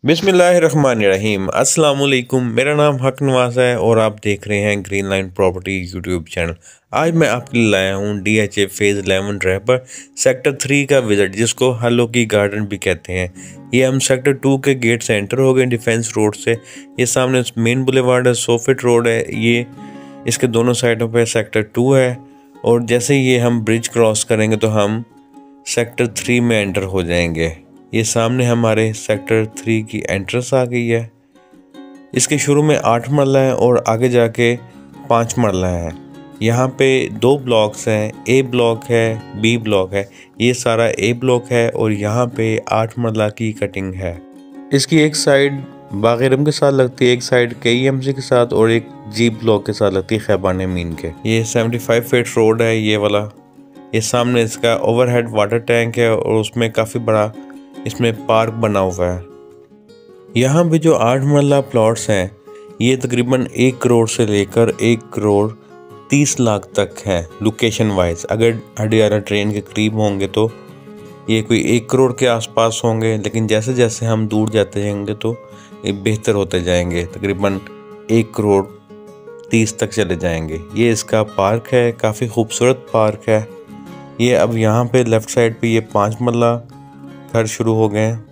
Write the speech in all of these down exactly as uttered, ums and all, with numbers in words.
बिस्मिल्लाहिर्रहमानिर्रहीम। अस्सलाम वालेकुम। मेरा नाम हक नवाज़ है और आप देख रहे हैं green line property YouTube channel. आज मैं आपके लिए लाया हूँ D H A phase eleven Rahbar sector three का विज़िट, जिसको हलोकी गार्डन भी कहते हैं। ये हम सेक्टर टू के गेट से एंटर हो गए डिफेंस रोड से। ये सामने मेन बुलेवार्ड है, सोफिट रोड है। ये इसके दोनों साइडों पर सेक्टर टू है और जैसे ये हम ब्रिज क्रॉस करेंगे तो हम सेक्टर थ्री में एंटर हो जाएंगे। ये सामने हमारे सेक्टर थ्री की एंट्रेंस आ गई है। इसके शुरू में आठ मरला है और आगे जाके पाँच मरला है। यहाँ पे दो ब्लॉक्स हैं, ए ब्लॉक है, बी ब्लॉक है। ये सारा ए ब्लॉक है और यहाँ पे आठ मरला की कटिंग है। इसकी एक साइड बागेरम के साथ लगती है, एक साइड के ई एम सी के साथ और एक जी ब्लॉक के साथ लगती है खैबान मीन के। ये पचहत्तर फीट रोड है ये वाला। ये सामने इसका ओवरहेड वाटर टैंक है और उसमें काफ़ी बड़ा इसमें पार्क बना हुआ है। यहाँ पे जो आठ मरला प्लॉट्स हैं ये तकरीबन एक करोड़ से लेकर एक करोड़ तीस लाख तक है लोकेशन वाइज। अगर हडियाला ट्रेन के करीब होंगे तो ये कोई एक करोड़ के आसपास होंगे, लेकिन जैसे जैसे हम दूर जाते जाएंगे तो ये बेहतर होते जाएंगे, तकरीबन एक करोड़ तीस तक चले जाएंगे। ये इसका पार्क है, काफ़ी खूबसूरत पार्क है ये। अब यहाँ पे लेफ़्ट साइड पे ये पाँच मरला घर शुरू हो गए हैं।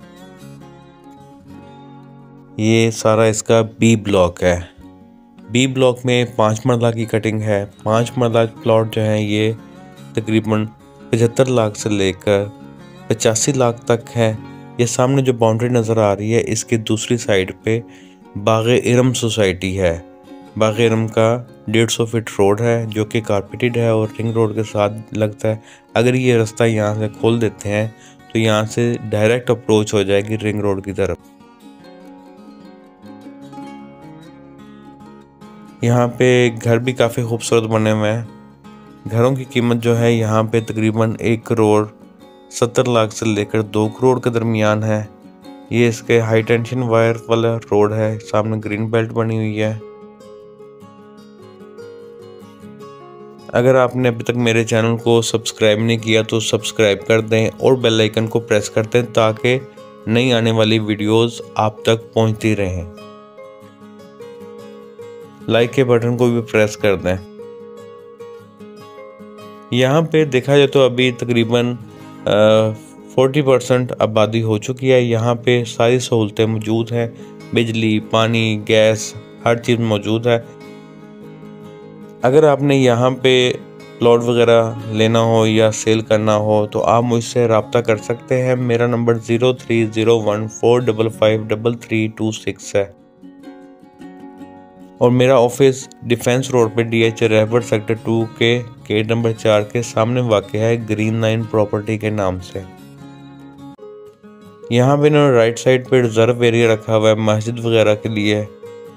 ये सारा इसका बी ब्लॉक है। बी ब्लॉक में पाँच मरला की कटिंग है। पाँच मरला प्लॉट जो है ये तकरीबन पचहत्तर लाख से लेकर पचासी लाख तक है। ये सामने जो बाउंड्री नज़र आ रही है इसकी दूसरी साइड पे बाग़े इरम सोसाइटी है। बाग़े इरम का डेढ़ सौ फीट रोड है जो कि कारपेटेड है और रिंग रोड के साथ लगता है। अगर ये रास्ता यहाँ से खोल देते हैं तो यहाँ से डायरेक्ट अप्रोच हो जाएगी रिंग रोड की तरफ। यहाँ पे घर भी काफ़ी खूबसूरत बने हुए हैं। घरों की कीमत जो है यहाँ पे तकरीबन एक करोड़ सत्तर लाख से लेकर दो करोड़ के दरमियान है। ये इसके हाई टेंशन वायर वाला रोड है। सामने ग्रीन बेल्ट बनी हुई है। अगर आपने अभी तक मेरे चैनल को सब्सक्राइब नहीं किया तो सब्सक्राइब कर दें और बेल आइकन को प्रेस कर दें ताकि नई आने वाली वीडियोस आप तक पहुंचती रहें। लाइक के बटन को भी प्रेस कर दें। यहाँ पे देखा जाए तो अभी तकरीबन चालीस परसेंट आबादी हो चुकी है। यहाँ पे सारी सहूलतें मौजूद हैं, बिजली, पानी, गैस, हर चीज़ मौजूद है। अगर आपने यहाँ पे प्लॉट वगैरह लेना हो या सेल करना हो तो आप मुझसे रब्ता कर सकते हैं। मेरा नंबर zero three zero one four double five double three two six है और मेरा ऑफिस डिफेंस रोड पे D H A Rahbar sector two के गेट नंबर चार के सामने वाक़ है, ग्रीन लाइन प्रॉपर्टी के नाम से। यहाँ पे इन्होंने राइट साइड पे रिजर्व एरिया रखा हुआ है मस्जिद वगैरह के लिए।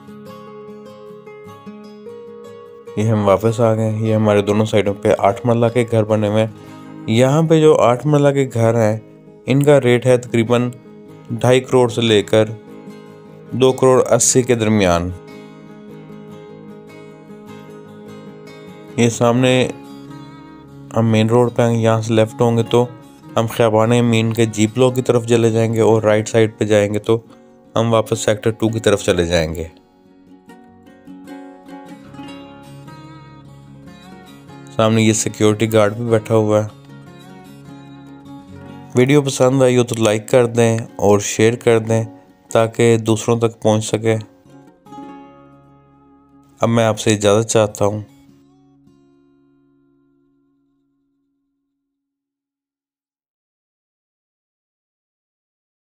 ये हम वापस आ गए। ये हमारे दोनों साइडों पे आठ मरला के घर बने हुए हैं। यहाँ पे जो आठ मरला के घर हैं इनका रेट है तकरीबन ढाई करोड़ से लेकर दो करोड़ अस्सी के दरमियान। ये सामने हम मेन रोड पे आएंगे, यहाँ से लेफ्ट होंगे तो हम खैबान मीन के जी ब्लॉक की तरफ चले जाएंगे और राइट साइड पे जाएंगे तो हम वापस सेक्टर टू की तरफ चले जाएंगे। सामने ये सिक्योरिटी गार्ड भी बैठा हुआ है। वीडियो पसंद आई हो तो लाइक कर दें और शेयर कर दें ताकि दूसरों तक पहुंच सके। अब मैं आपसे इजाज़त चाहता हूं।